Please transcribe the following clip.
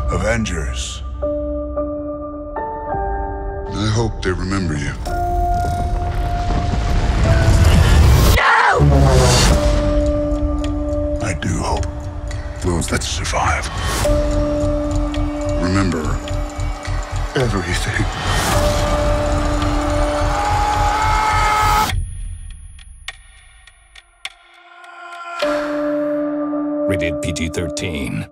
Avengers. I hope they remember you. I do hope. Those that survive. Remember Everything. Rated PG-13.